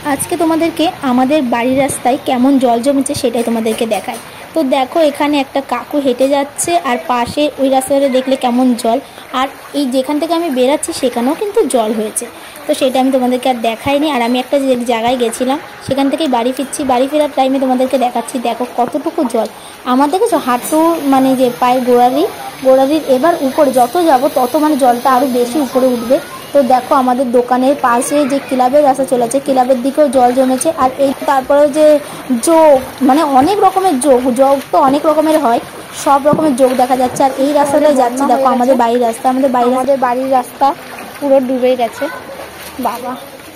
আজকে তোমাদেরকে আমাদের বাড়ির রাস্তায় কেমন জল জমেছে সেটাই তোমাদেরকে দেখাই। তো দেখো এখানে একটা কাকু হেঁটে যাচ্ছে আর পাশে ওই রাস্তাটা দেখলে কেমন জল, আর এই যেখান থেকে আমি বেরাচ্ছি সেখানেও কিন্তু জল হয়েছে। তো সেটা আমি তোমাদেরকে আর দেখাইনি। আর আমি একটা জায়গায় গেছিলাম, সেখান থেকেই বাড়ি ফিরছি, বাড়ি ফেরার টাইমে তোমাদেরকে দেখাচ্ছি। দেখো কতটুকু জল, আমার দেখেছো হাঁটু মানে যে পায়ের গোড়ালির এবার উপরে যত যাব তত মানে জলটা আরও বেশি উপরে উঠবে। তো দেখো আমাদের দোকানের পাশে যে ক্লাবের রাস্তা চলেছে, ক্লাবের দিকেও জল জমেছে। আর এই তারপরে যে যোগ মানে অনেক রকমের যোগ তো অনেক রকমের হয়, সব রকমের যোগ দেখা যাচ্ছে। আর এই রাস্তাটায় যাচ্ছি, দেখো আমাদের বাড়ির রাস্তা, আমাদের বাড়ির রাস্তা পুরো ডুবে গেছে বাবা।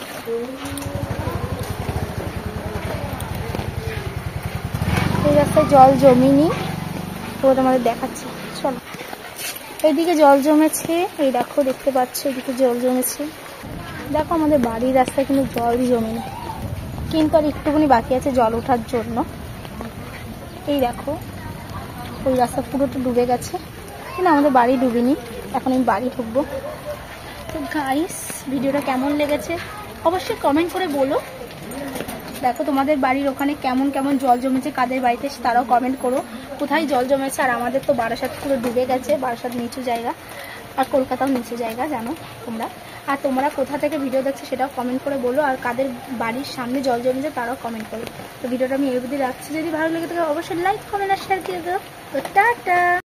এই রাস্তায় জল জমিনি, তো তোমাদের দেখাচ্ছি চলো। এইদিকে জল জমেছে, এই দেখো দেখতে পাচ্ছ এদিকে জল জমেছে। দেখো আমাদের বাড়ির রাস্তায় কিন্তু জল জমেনি, কিন্তু আর একটুখানি বাকি আছে জল ওঠার জন্য। এই দেখো ওই রাস্তা পুরোটা ডুবে গেছে, কিন্তু আমাদের বাড়ি ডুবিনি। এখন আমি বাড়ি ঢুকবো। তো গাইস, ভিডিওটা কেমন লেগেছে অবশ্যই কমেন্ট করে বলো। দেখো তোমাদের বাড়ির ওখানে কেমন কেমন জল জমেছে, কাদের বাড়িতে তারাও কমেন্ট করো কোথায় জল জমেছে। আর আমাদের তো বারাসাত পুরো ডুবে গেছে, বারাসাত নিচু জায়গা, আর কলকাতাও নিচু জায়গা জানো তোমরা। আর তোমরা কোথা থেকে ভিডিও দেখছো সেটাও কমেন্ট করে বলো, আর কাদের বাড়ির সামনে জল জমেছে তারাও কমেন্ট করো। তো ভিডিওটা আমি এই অবধি রাখছি, যদি ভালো লেগে থাকে অবশ্যই লাইক কমেন্ট আর শেয়ার করে দাও। তো টাটা।